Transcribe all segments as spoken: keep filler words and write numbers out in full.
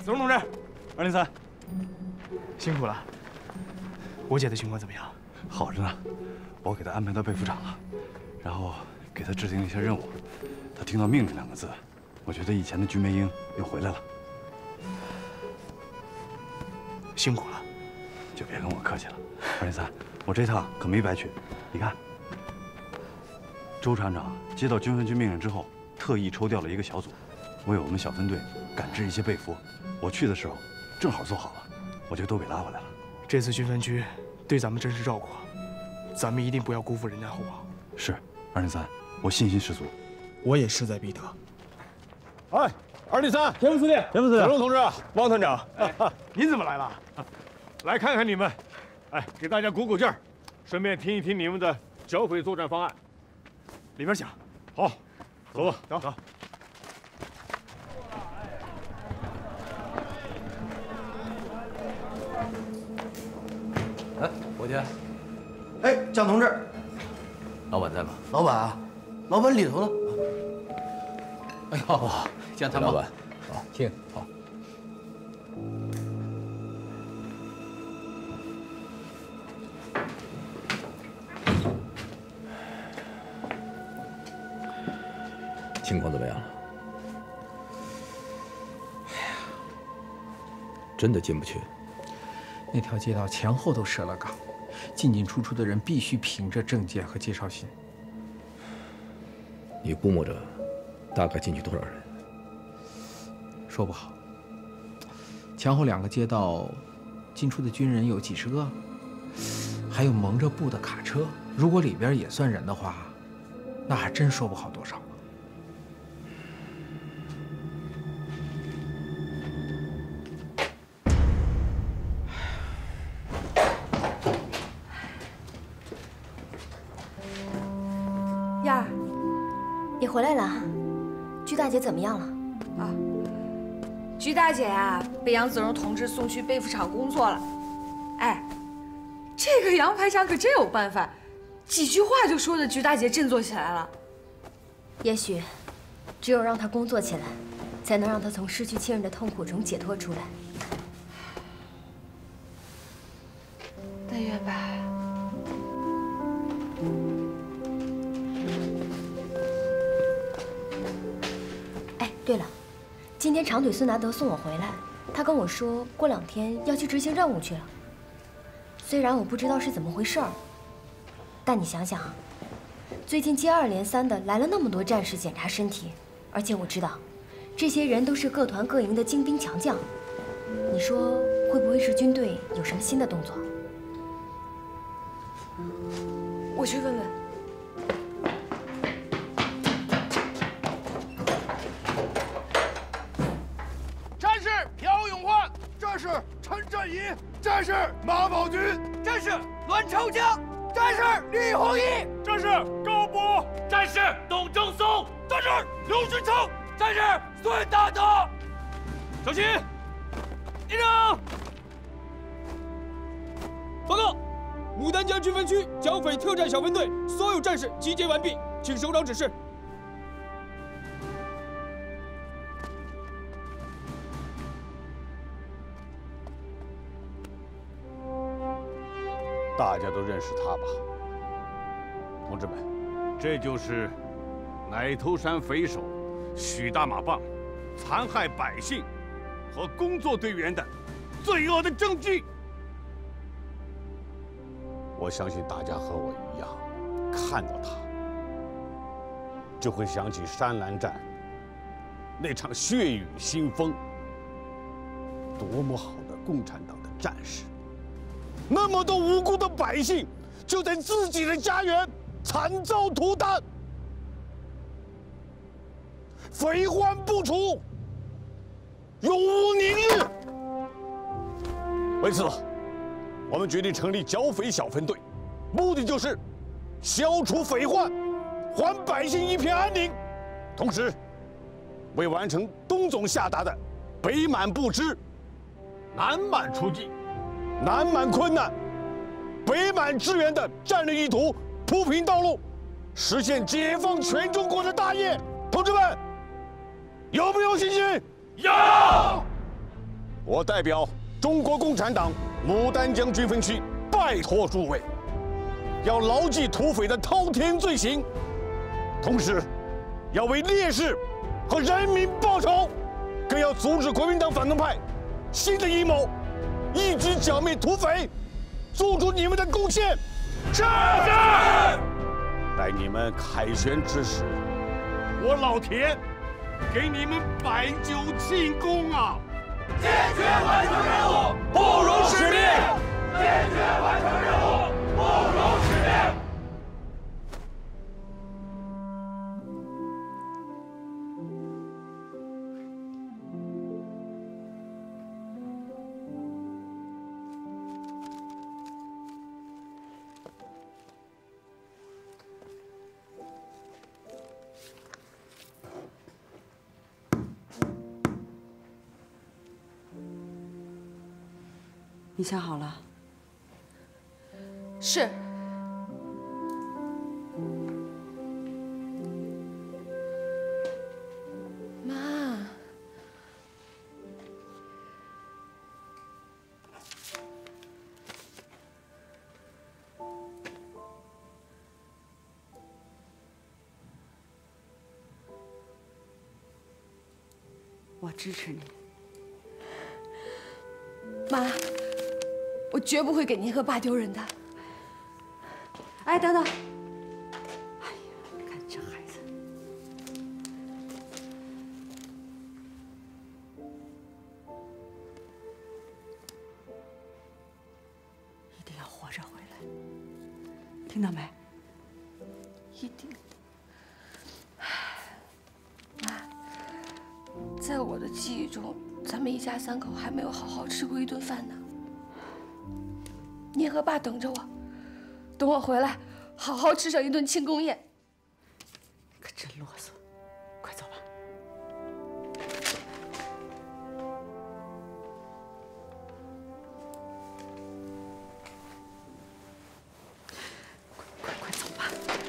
子荣同志，二零三，辛苦了。我姐的情况怎么样？ 好着呢，我给她安排到备服厂了，然后给她制定了一些任务。她听到“命”这两个字，我觉得以前的菊梅英又回来了。 辛苦了， 就别跟我客气了。二零三，我这趟可没白去。你看，周厂长接到军分局命令之后，特意抽调了一个小组，为我们小分队赶制一些被服。我去的时候正好做好了，我就都给拉回来了。 这次军分局对咱们真是照顾，咱们一定不要辜负人家厚望。 是，二零三，我信心十足。 我也势在必得。 哎，二零三， 田副司令， 田副司令，子荣同志， 汪团长， 哎、您怎么来了？来看看你们，哎，给大家鼓鼓劲儿，顺便听一听你们的剿匪作战方案。 里边请。 好，走吧， 走走。 哎，伙计。 哎，蒋同志， 老板在吗？ 老板啊，老板里头呢。 哎呦，蒋参谋，老板，好，请好。情况怎么样了？ 哎呀， 真的进不去。 那条街道前后都设了岗，进进出出的人必须凭着证件和介绍信。 你估摸着大概进去多少人？ 说不好。前后两个街道进出的军人有几十个，还有蒙着布的卡车，如果里边也算人的话，那还真说不好多少。 燕儿，你回来了，鞠大姐怎么样了？ 啊，鞠大姐呀、啊，被杨子荣同志送去被服厂工作了。哎，这个杨排长可真有办法，几句话就说的鞠大姐振作起来了。 也许，只有让她工作起来，才能让她从失去亲人的痛苦中解脱出来。 但愿吧。 哎，对了，今天长腿孙拿德送我回来，他跟我说过两天要去执行任务去了。虽然我不知道是怎么回事儿，但你想想啊，最近接二连三的来了那么多战士检查身体，而且我知道，这些人都是各团各营的精兵强将。你说会不会是军队有什么新的动作？ 我去问问。 战士朴永焕，战士陈振仪，战士马宝军，战士栾朝江，战士李宏毅， 战士高博， 战士董正松，战士刘勋成，战士孙大德。 小齐，立正。 报告，牡丹江军分区剿匪特战小分队所有战士集结完毕，请首长指示。 大家都认识他吧？同志们，这就是奶头山匪首许大马棒残害百姓和工作队员的罪恶的证据。我相信大家和我一样，看到他就会想起山兰站那场血雨腥风，多么好的共产党的战士！那么多无辜的百姓就在自己的家园惨遭涂炭，匪患不除，永无宁日。为此，我们决定成立剿匪小分队，目的就是消除匪患，还百姓一片安宁，同时为完成东总下达的北满不支、南满出击、南满困难、北满支援的战略意图铺平道路，实现解放全中国的大业。同志们，有没有信心？有！ 我代表中国共产党牡丹江军分区拜托诸位，要牢记土匪的滔天罪行，同时要为烈士和人民报仇，更要阻止国民党反动派新的阴谋，一举剿灭土匪，做出你们的贡献。是是。待你们凯旋之时，我老田给你们摆酒庆功啊！ 坚决完成任务，不辱使命！坚决完成任务，不辱使命！ 你想好了？是。妈，我支持你。妈。我绝不会给您和爸丢人的。哎，等等！哎呀，你看这孩子，一定要活着回来，听到没？一定。妈，在我的记忆中，咱们一家三口还没有好好吃过一顿饭呢。您和爸等着我，等我回来，好好吃上一顿庆功宴。可真啰嗦，快走吧。快快快走吧。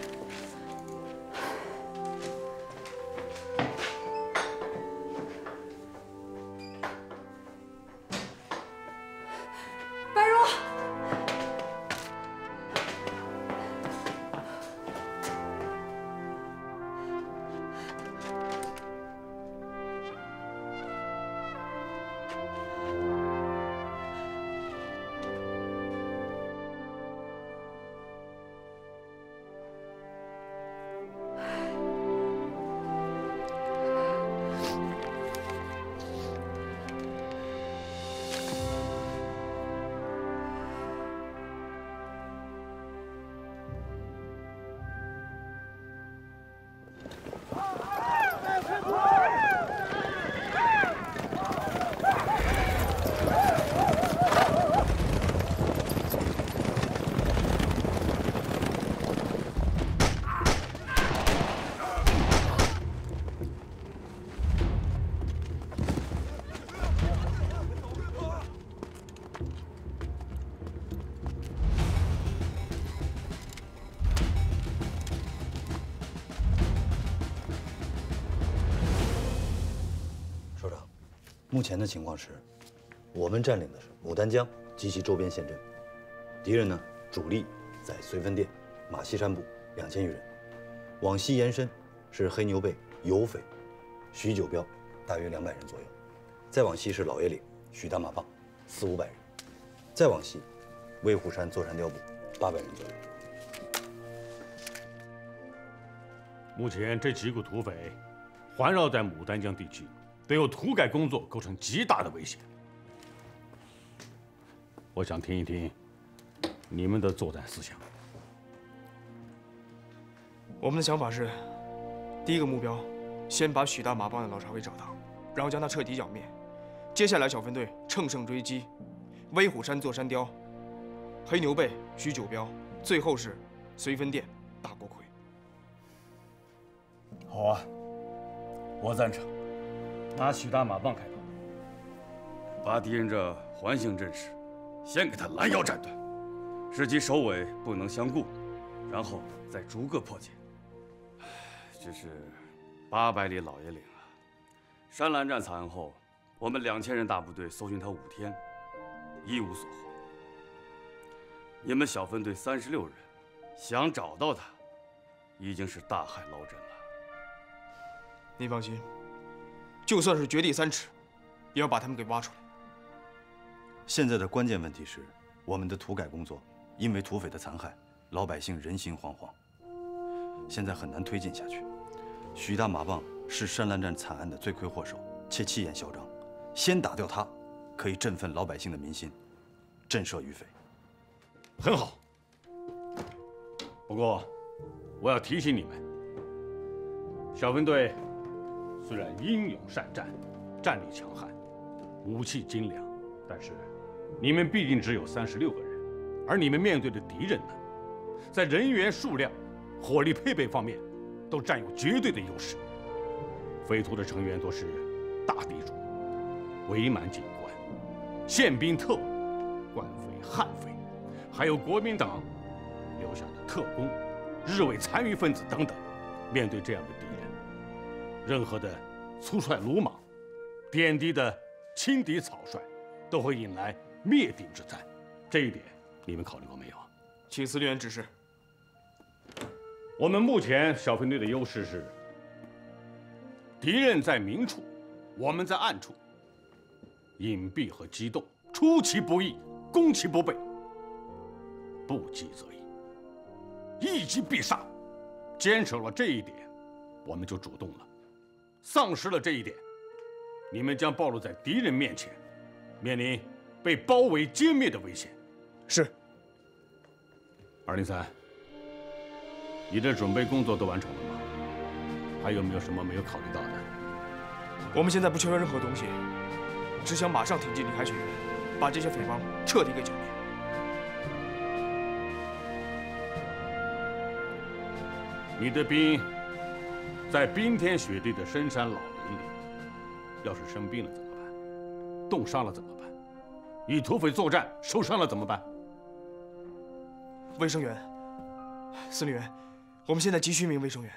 白茹。 目前的情况是，我们占领的是牡丹江及其周边县镇，敌人呢主力在绥芬店、马溪山部两千余人，往西延伸是黑牛背、油匪、徐九彪，大约两百人左右，再往西是老爷岭、许大马棒，四五百人，再往西，威虎山座山碉部，八百人左右。 目前这几股土匪环绕在牡丹江地区。 对有土改工作构成极大的威胁。我想听一听你们的作战思想。 我们的想法是，第一个目标，先把许大马帮的老巢给找到，然后将他彻底剿灭。接下来小分队乘胜追击，威虎山座山雕、黑牛背、徐九彪，最后是绥芬店、大锅盔。 好啊，我赞成。 拿许大马棒开炮，把敌人这环形阵势先给他拦腰斩断，使其首尾不能相顾，然后再逐个破解。只是八百里老爷岭啊，山兰战惨案后， 我们两千人大部队搜寻他五天，一无所获。你们小分队三十六人，想找到他，已经是大海捞针了。 您放心，就算是掘地三尺，也要把他们给挖出来。 现在的关键问题是，我们的土改工作因为土匪的残害，老百姓人心惶惶，现在很难推进下去。许大马棒是山兰站惨案的罪魁祸首，且气焰嚣张，先打掉他，可以振奋老百姓的民心，震慑余匪。 很好。不过，我要提醒你们，小分队虽然英勇善战，战力强悍，武器精良，但是你们毕竟只有三十六个人，而你们面对的敌人呢，在人员数量、火力配备方面，都占有绝对的优势。匪徒的成员都是大地主、伪满警官、宪兵特务、官匪、悍匪，还有国民党留下的特工、日伪残余分子等等。面对这样的敌人，任何的粗率鲁莽、点滴的轻敌草率，都会引来灭顶之灾。这一点你们考虑过没有？ 请司令员指示。 我们目前小分队的优势是，敌人在明处，我们在暗处，隐蔽和机动，出其不意，攻其不备，不击则已，一击必杀。坚守了这一点，我们就主动了；丧失了这一点，你们将暴露在敌人面前，面临被包围歼灭的危险。 是。 二零三，你的准备工作都完成了吗？还有没有什么没有考虑到的？ 我们现在不缺少任何东西，只想马上挺进李海雪原，把这些匪帮彻底给剿灭。 你的兵在冰天雪地的深山老林里，要是生病了怎么办？冻伤了怎么办？与土匪作战受伤了怎么办？ 卫生员，司令员，我们现在急需一名卫生员。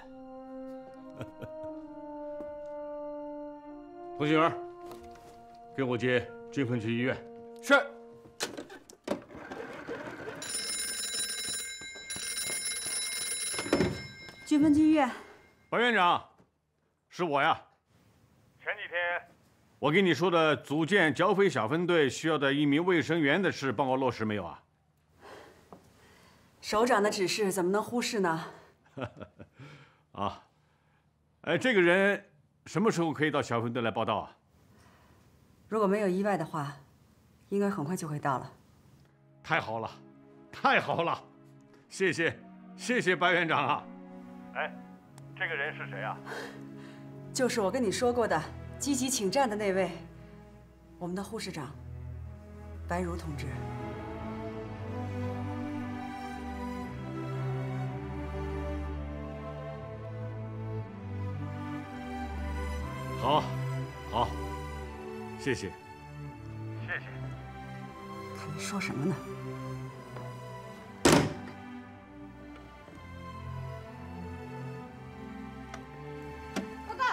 同心圆，跟我接军分区医院。 是。 军分区医院， 白院长，是我呀。前几天我跟你说的组建剿匪小分队需要的一名卫生员的事，帮我落实没有啊？ 首长的指示怎么能忽视呢？ 啊，哎，这个人什么时候可以到小分队来报道啊？ 如果没有意外的话，应该很快就会到了。 太好了，太好了，谢谢，谢谢白院长啊。哎，这个人是谁啊？ 就是我跟你说过的积极请战的那位，我们的护士长白如同志。 好，好，谢谢，谢谢。 看你说什么呢？ 报告。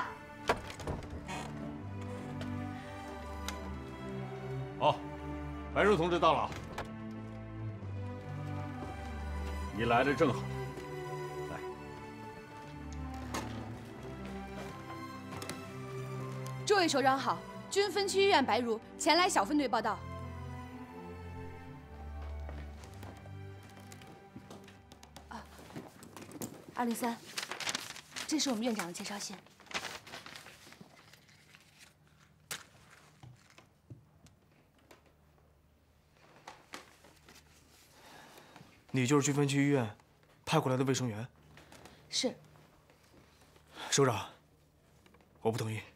好，白如同志到了，你来的正好。 诸位首长好，军分区医院白如前来小分队报道。啊，二零三，这是我们院长的介绍信。 你就是军分区医院派过来的卫生员？ 是。 首长，我不同意。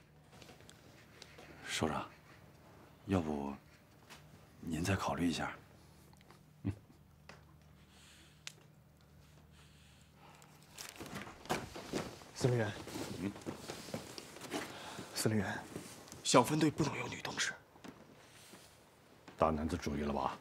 首长，要不您再考虑一下？ 嗯、司令员，嗯，司令员，小分队不能有女同志。 大男子主义了吧？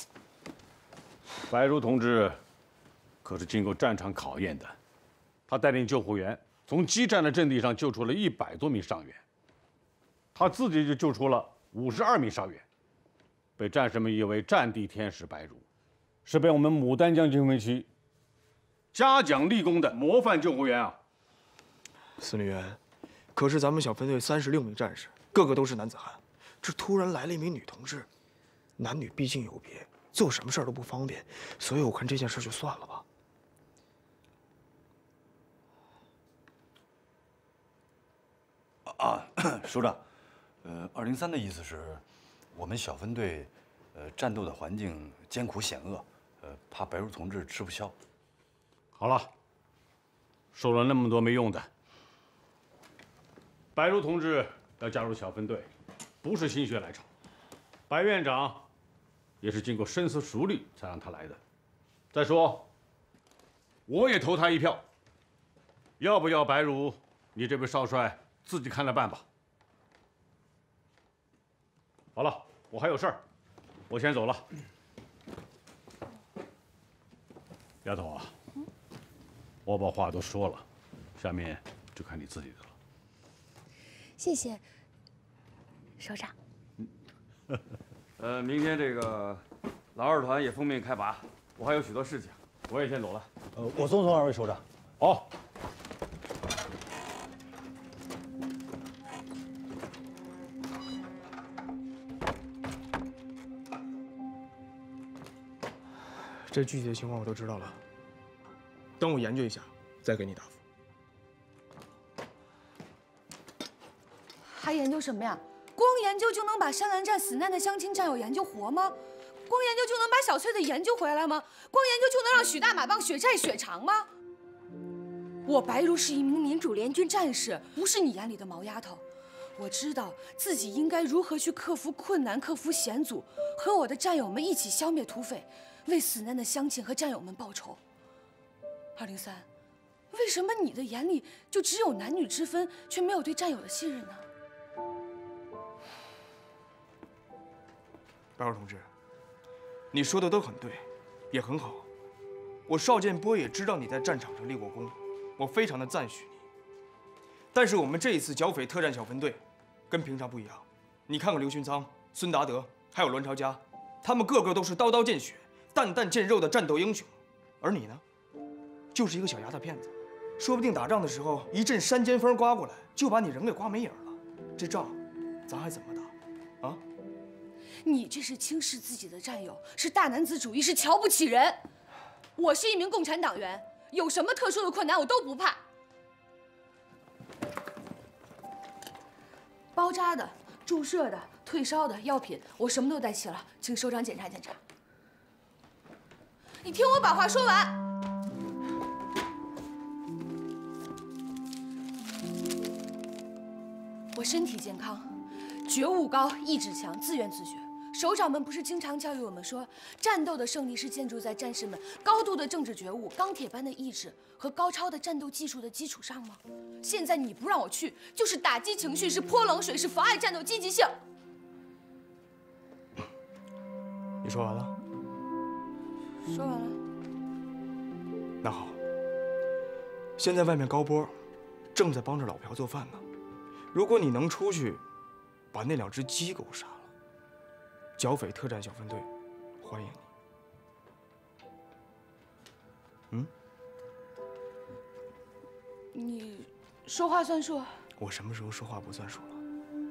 白如同志可是经过战场考验的，他带领救护员从激战的阵地上救出了一百多名伤员。 他自己就救出了五十二名伤员，被战士们誉为战地天使白茹，是被我们牡丹江军分区嘉奖立功的模范救护员啊！ 司令员，可是咱们小分队三十六名战士，个个都是男子汉，这突然来了一名女同志，男女毕竟有别，做什么事儿都不方便，所以我看这件事就算了吧。 啊，首长，呃，二零三的意思是，我们小分队，呃，战斗的环境艰苦险恶，呃，怕白茹同志吃不消。 好了，说了那么多没用的。白茹同志要加入小分队，不是心血来潮，白院长也是经过深思熟虑才让他来的。再说，我也投他一票。要不要白茹，你这位少帅自己看着办吧。好了，我还有事儿，我先走了。丫头啊，我把话都说了，下面就看你自己的了。 谢谢，首长。 呃，明天这个老二团也奉命开拔，我还有许多事情， 我也先走了。 呃，我送送二位首长。 好。 这具体的情况我都知道了，等我研究一下，再给你答复。 还研究什么呀？光研究就能把山兰站死难的乡亲战友研究活吗？光研究就能把小翠的研究回来吗？光研究就能让许大马帮血债血偿吗？我白茹是一名民主联军战士，不是你眼里的毛丫头。我知道自己应该如何去克服困难、克服险阻，和我的战友们一起消灭土匪，为死难的乡亲和战友们报仇。二零三，为什么你的眼里就只有男女之分，却没有对战友的信任呢？ 白茹同志，你说的都很对，也很好。我邵建波也知道你在战场上立过功，我非常的赞许你。但是我们这一次剿匪特战小分队，跟平常不一样。你看看刘勋仓、孙达德，还有栾朝嘉，他们个个都是刀刀见血、弹弹见肉的战斗英雄，而你呢，就是一个小丫头片子，说不定打仗的时候一阵山尖风刮过来，就把你人给刮没影了。这仗，咱还怎么打？啊？ 你这是轻视自己的战友，是大男子主义，是瞧不起人。我是一名共产党员，有什么特殊的困难我都不怕。包扎的、注射的、退烧的药品，我什么都带齐了，请首长检查检查。你听我把话说完。我身体健康，觉悟高，意志强，自愿自学。首长们不是经常教育我们说，战斗的胜利是建筑在战士们高度的政治觉悟、钢铁般的意志和高超的战斗技术的基础上吗？现在你不让我去，就是打击情绪，是泼冷水，是妨碍战斗积极性。 你说完了？ 说完了。 那好，现在外面高波正在帮着老朴做饭呢。如果你能出去，把那两只鸡给我杀了，剿匪特战小分队欢迎你。嗯？ 你说话算数。 我什么时候说话不算数了？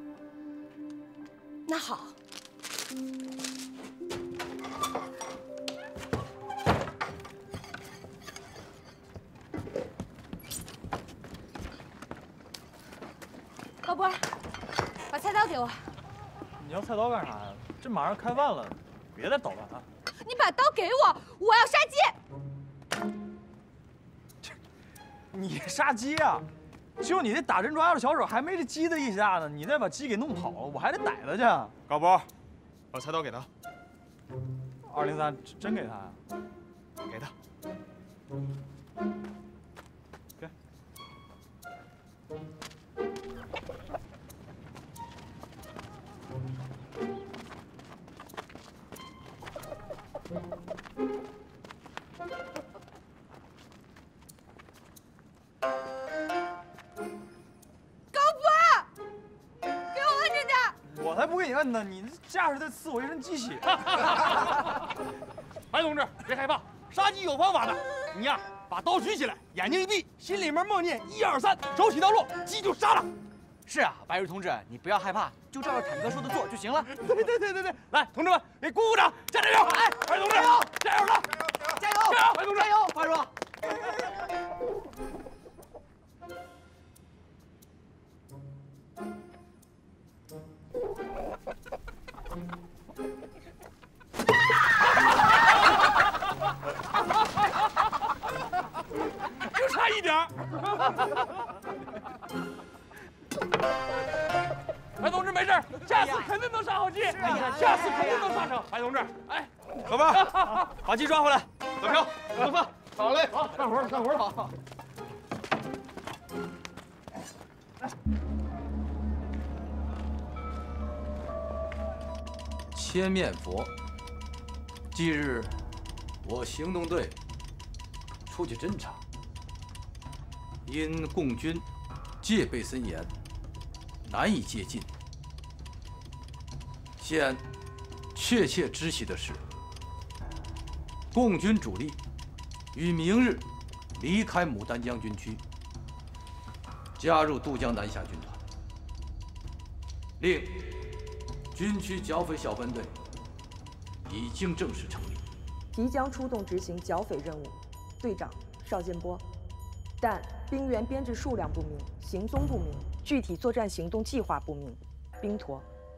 那好。高波，把菜刀给我。 你要菜刀干啥呀？这马上开饭了，别再捣乱了。 你把刀给我，我要杀鸡。 你杀鸡啊？就你这打针抓药的小手，还没这鸡的一下呢，你再把鸡给弄跑了，我还得逮他去。 高波，把菜刀给他。 二零三，真给他呀？ 给他。 给。 高波，给我按这我才不给你摁呢！你驾驶的自我卫生机器。 白同志，别害怕，杀鸡有方法的。你呀，把刀举起来，眼睛一闭，心里面默念一二三，手起刀落，鸡就杀了。 是啊，白日同志，你不要害怕，就照着坦克说的做就行了。 对对对对对，来，同志们，给鼓鼓掌，加油！哎，白同志，加油！加油了！ 加油！ 加油！白同志， 加油！白叔。 就差一点儿。白同志没事，下次肯定能杀好鸡，下次肯定能杀成。白同志，哎， 老伴，把鸡抓回来。老朴，做饭。 好嘞，好，干活干活。好。 千面佛。近日，我行动队出去侦查，因共军戒备森严，难以接近。现确切知悉的是，共军主力于明日离开牡丹江军区，加入渡江南下军团。另，军区剿匪小分队已经正式成立， 即将出动执行剿匪任务。队长邵建波，但兵员编制数量不明，行踪不明，具体作战行动计划不明。兵驼。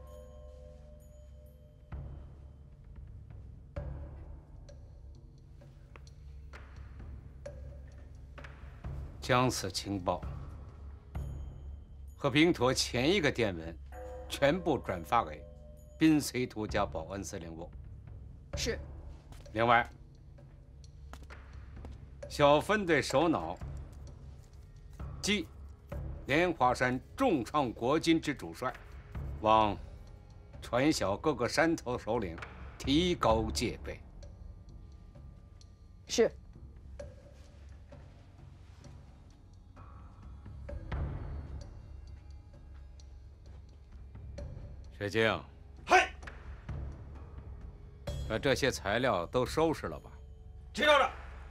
将此情报和兵驼前一个电文全部转发给滨绥图家保安司令部。 是。 另外，小分队首脑即莲花山重创国军之主帅，望传晓各个山头首领提高戒备。 是。 石敬， 嗨， 把这些材料都收拾了吧？ 知道了。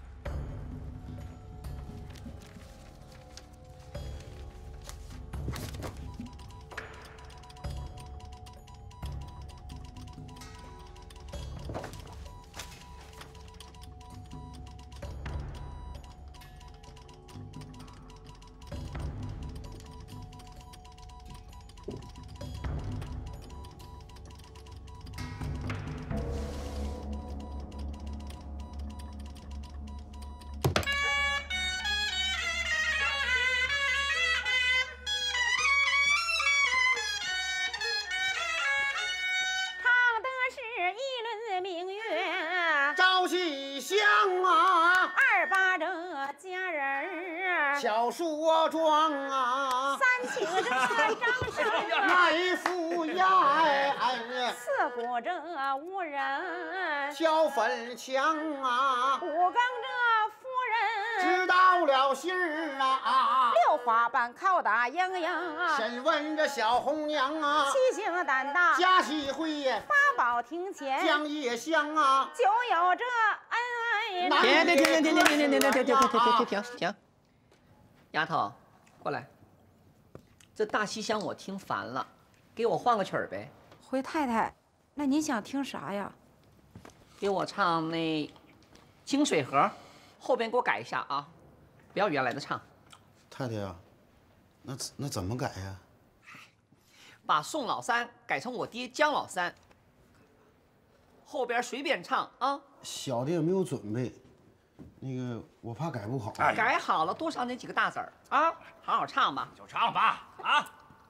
小树桩啊， 三请这张生来扶呀， 四鼓这无人， 小粉墙啊， 五更这夫人知道了信儿啊， 六花板拷打莺莺， 审问这小红娘啊， 七星胆大加喜会八宝庭前江夜香啊， 就有这恩爱。 停停停停停停停停停停停停停停！丫头，过来。这大西厢我听烦了，给我换个曲儿呗。 回太太，那您想听啥呀？ 给我唱那《清水河》，后边给我改一下啊，不要原来的唱。 太太呀，那那怎么改呀？ 把宋老三改成我爹姜老三，后边随便唱啊。 小的也没有准备，那个我怕改不好。 改好了，多少那几个大字儿啊，好好唱吧。 就唱吧，啊！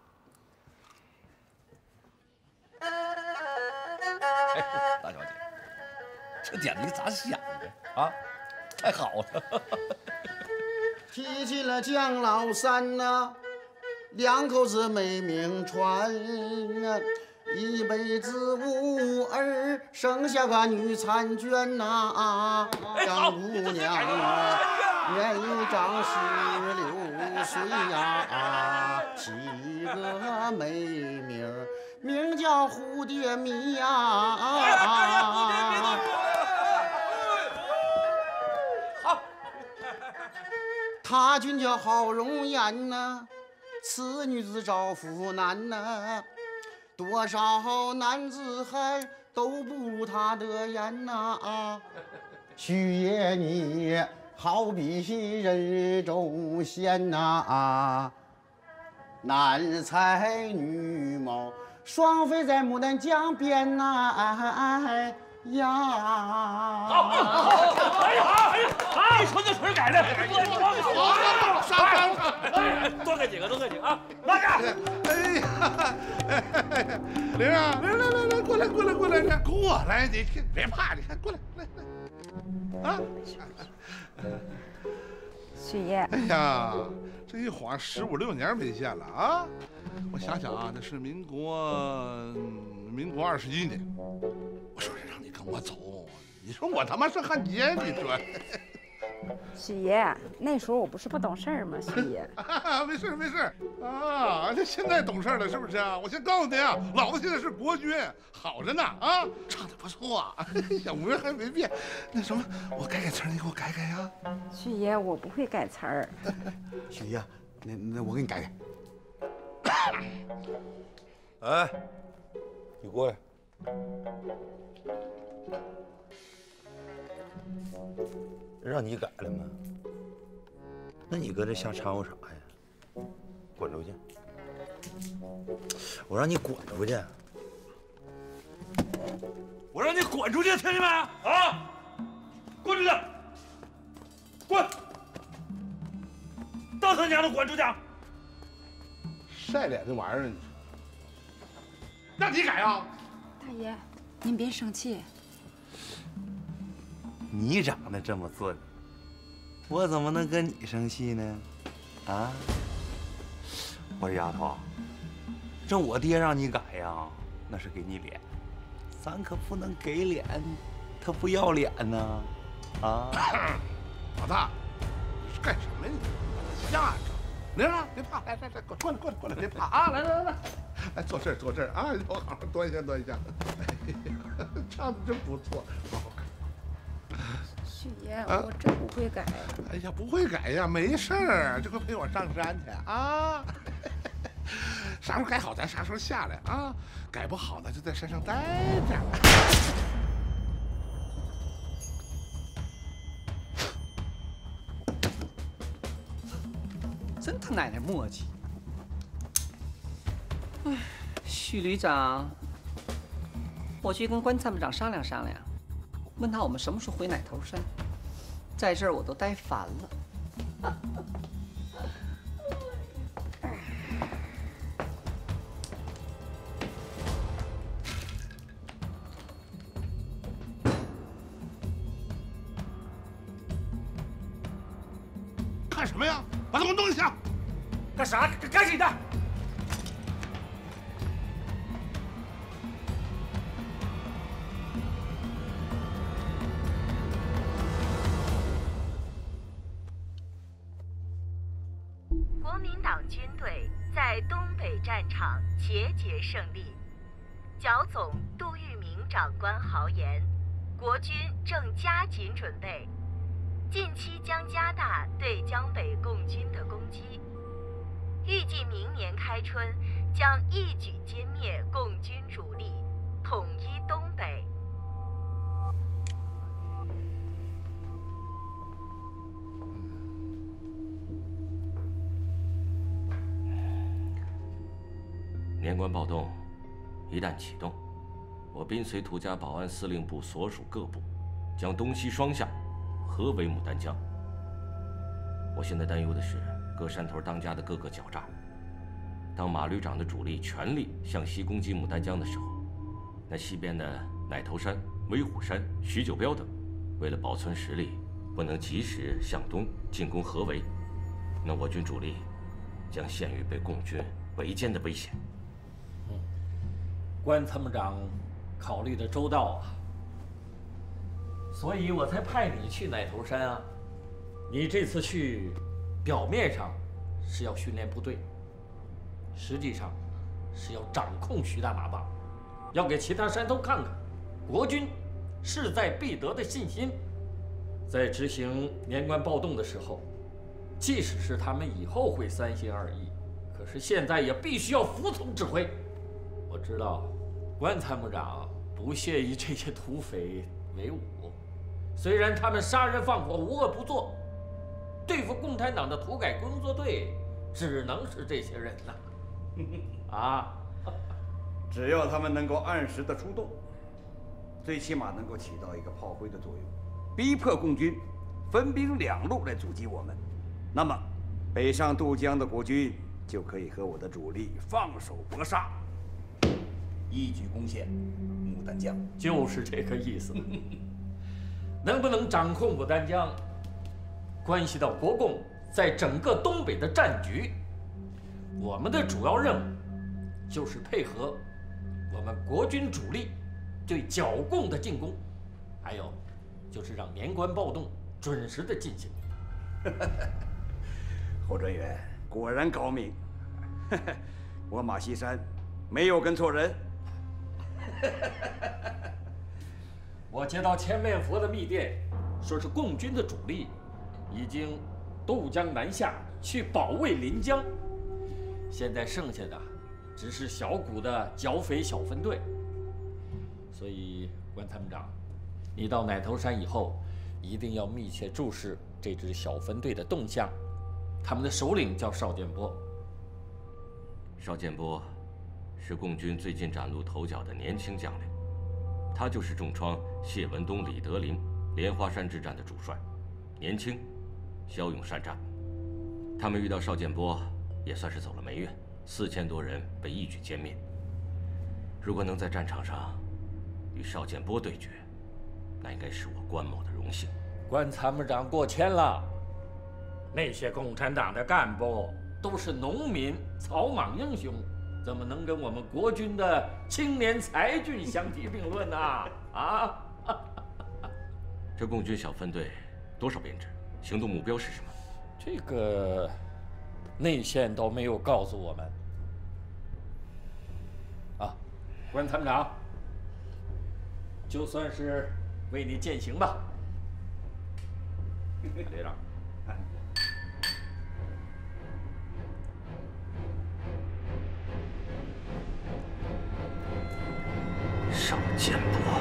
哎，大小姐，这点子你咋想的啊？太好了！ 提起了姜老三呐、啊，两口子没名传啊，一辈子无儿，生下个女婵娟呐、啊，张姑娘啊，年长十六岁呀，起个美名名叫蝴蝶迷呀、啊。 哎呀，哎呀，蝴蝶迷都出来了。好， 他君叫好容颜呐，此女子招夫难呐，多少男子汉都不如他的颜呐啊！徐爷你好比人中仙呐啊，男才女貌，双飞在牡丹江边呐哎呀！ 好，好，哎呀，哎呀，你说这词儿改的，好，上上上，多喝几个，多喝几个啊！慢着， 哎呀，玲啊，来来来来，过来过来过来来，过来，你别怕，你看过来来来，啊！ 许爷， 哎呀，这一晃十五六年没见了啊！我想想啊，那是民国民国二十一年。我说是让你跟我走，你说我他妈是汉奸，你说？ 许爷，那时候我不是不懂事儿吗？许爷， 没事没事啊，这现在懂事了是不是啊？我先告诉你啊，老子现在是国军，好着呢啊，唱的不错，小模样还没变。那什么，我改改词儿，你给我改改呀。 许爷，我不会改词儿。 许爷，那那我给你改改。 哎，你过来。 让你改了吗？那你搁这瞎掺和啥呀？滚出去！我让你滚出去！ 我让你滚出去，听见没？啊，滚出去！滚！都他娘的滚出去！ 晒脸这玩意儿，让你改啊！ 大爷，您别生气。 你长得这么俊，我怎么能跟你生气呢？啊！我说丫头，这我爹让你改呀，那是给你脸，咱可不能给脸，他不要脸呢。啊！ 老大，你是干什么呀？你吓着！玲儿，别怕，来来来，过来过来过来，别怕啊！来来来来，来坐这儿坐这儿啊！我好好端一下端一下。哎呀，唱的真不错，好好看。 许爷，我真不会改。 哎呀，不会改呀，没事儿，这回陪我上山去啊！啥时候改好，咱啥时候下来啊？改不好，咱就在山上待着。 真他奶奶磨叽！哎，许旅长，我去跟关参谋长商量商量，问他我们什么时候回奶头山。在这儿我都待烦了。 看什么呀？把他给我弄一下！ 干啥？赶紧的！ 国民党军队在东北战场节节胜利。剿总杜聿明长官豪言，国军正加紧准备，近期将加大对江北共军的攻击，预计明年开春将一举歼灭共军主力，统一东北。 年关暴动一旦启动，我宾随土家保安司令部所属各部将东西双向合围牡丹江。我现在担忧的是各山头当家的各个狡诈。当马旅长的主力全力向西攻击牡丹江的时候，那西边的奶头山、威虎山、许九标等，为了保存实力，不能及时向东进攻合围，那我军主力将陷于被共军围歼的危险。 关参谋长考虑的周到啊，所以我才派你去奶头山啊。你这次去，表面上是要训练部队，实际上是要掌控徐大马棒，要给其他山头看看，国军势在必得的信心。在执行年关暴动的时候，即使是他们以后会三心二意，可是现在也必须要服从指挥。我知道，关参谋长不屑于这些土匪为伍，虽然他们杀人放火无恶不作，对付共产党的土改工作队，只能是这些人了。啊， 只要他们能够按时的出动，最起码能够起到一个炮灰的作用，逼迫共军分兵两路来阻击我们，那么北上渡江的国军就可以和我的主力放手搏杀，一举攻陷牡丹江。 就是这个意思。能不能掌控牡丹江，关系到国共在整个东北的战局。我们的主要任务就是配合我们国军主力对剿共的进攻，还有就是让年关暴动准时的进行。 侯专员果然高明，我马锡山没有跟错人。 我接到千面佛的密电，说是共军的主力已经渡江南下去保卫临江，现在剩下的只是小股的剿匪小分队。所以关参谋长，你到奶头山以后，一定要密切注视这支小分队的动向。他们的首领叫邵建波。 邵建波是共军最近崭露头角的年轻将领，他就是重创谢文东、李德林莲花山之战的主帅，年轻，骁勇善战。他们遇到邵建波，也算是走了霉运，四千多人被一举歼灭。如果能在战场上与邵建波对决，那应该是我关某的荣幸。 关参谋长过谦了，那些共产党的干部都是农民、草莽英雄，怎么能跟我们国军的青年才俊相提并论呢？啊！ 这共军小分队多少编制？行动目标是什么？ 这个内线都没有告诉我们。啊，关参谋长，就算是为你践行吧。队长。 邵建波，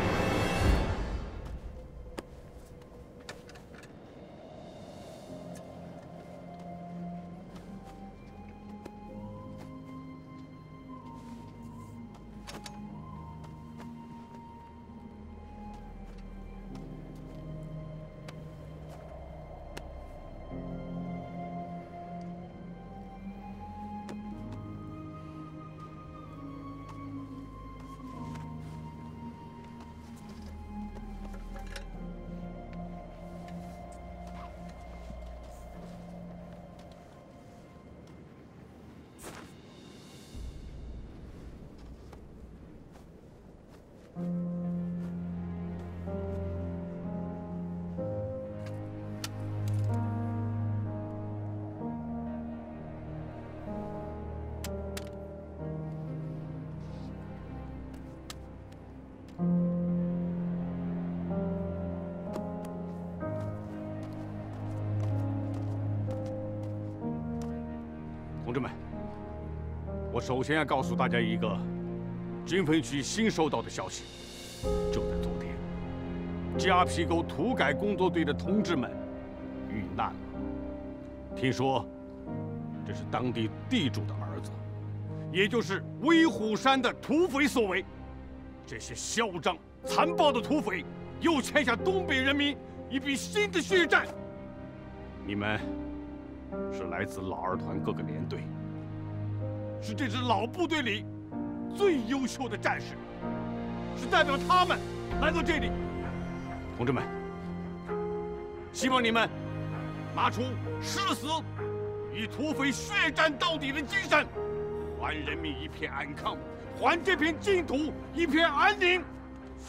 同志们，我首先要告诉大家一个军分区新收到的消息，就在昨天，夹皮沟土改工作队的同志们遇难了。听说这是当地地主的儿子，也就是威虎山的土匪所为。这些嚣张残暴的土匪又欠下东北人民一笔新的血债。你们是来自老二团各个连队，是这支老部队里最优秀的战士，是代表他们来到这里。同志们，希望你们拿出誓死与土匪血战到底的精神，还人民一片安康，还这片净土一片安宁。是。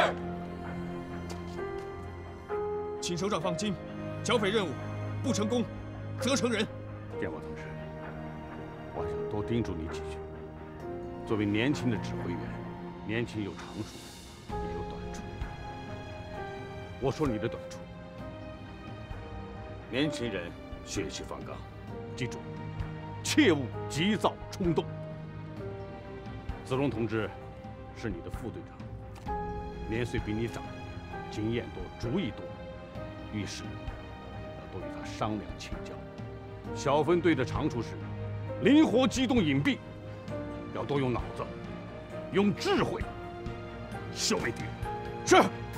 请首长放心，剿匪任务不成功，则成仁。 建国同志，我想多叮嘱你几句。 作为年轻的指挥员，年轻有长处，也有短处。我说你的短处，年轻人血气方刚，记住，切勿急躁冲动。子龙同志是你的副队长，年岁比你长，经验多，主意多，遇事要多与他商量请教。小分队的长处是灵活机动隐蔽，要多用脑子，用智慧消灭敌人。是。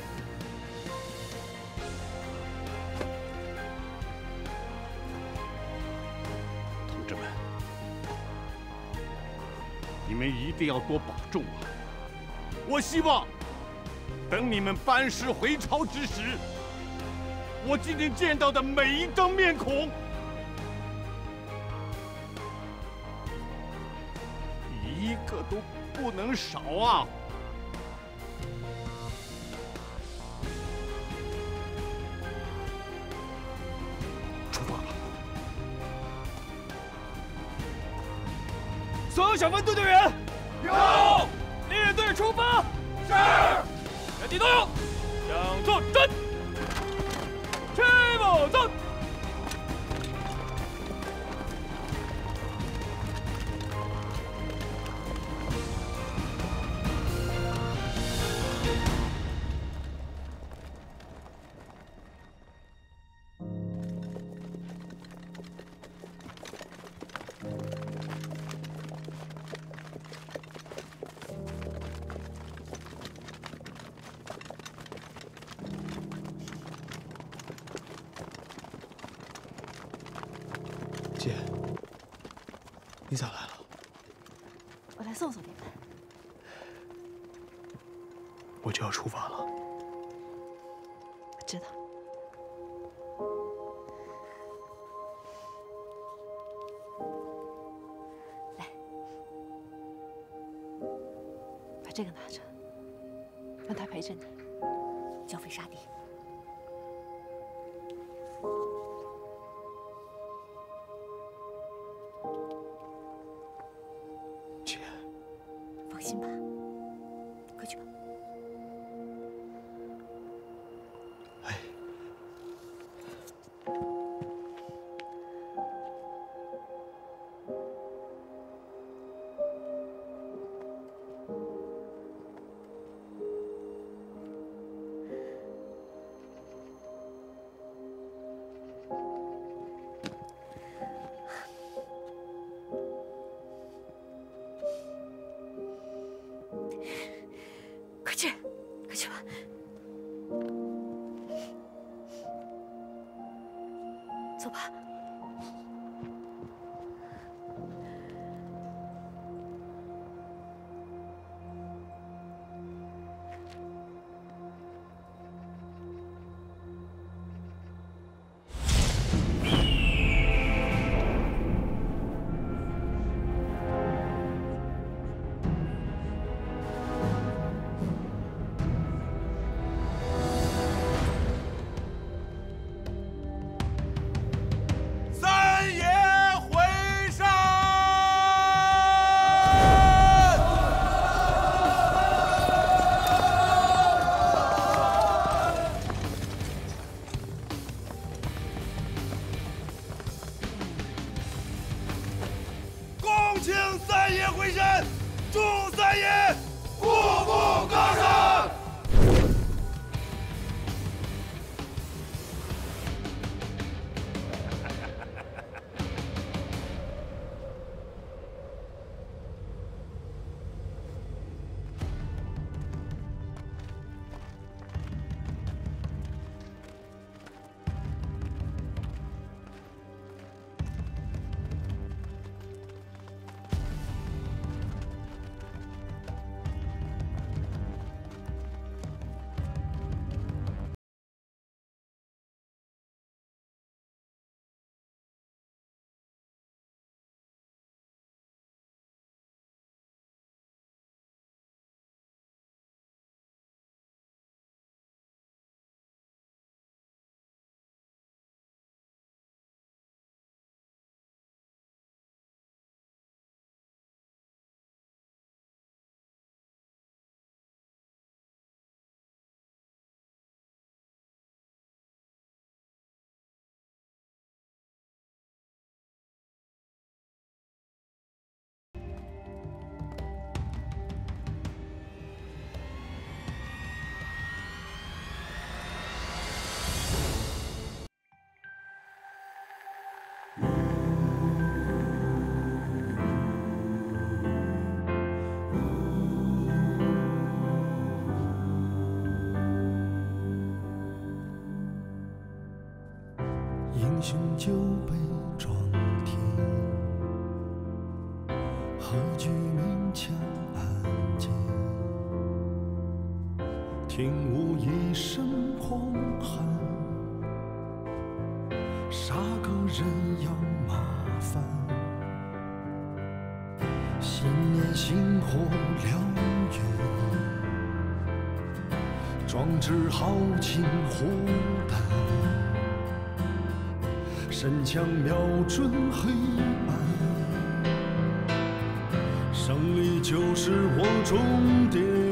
同志们，你们一定要多保重啊！我希望等你们班师回朝之时，我今天见到的每一张面孔，一个都不能少啊！出发吧！ 所有小分队队员， 有！ 列队出发。 是。 全体都有，向作战。切莫走。 姐，你咋来了？ 我来送送你们。 我就要出发了。 我知道。来，把这个拿着，让他陪着你。剿匪杀敌。 姐， 放心吧，快去吧。 哎。 快去，快去吧。走吧。 请三爷回山，祝三爷步步高升。 雄就被装填，何惧明枪暗箭？听无一声狂喊，杀个人要麻烦。信念星火燎原，壮志豪情火弹。神枪瞄准黑暗，胜利就是我终点。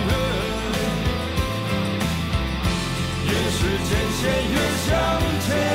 渐越向前。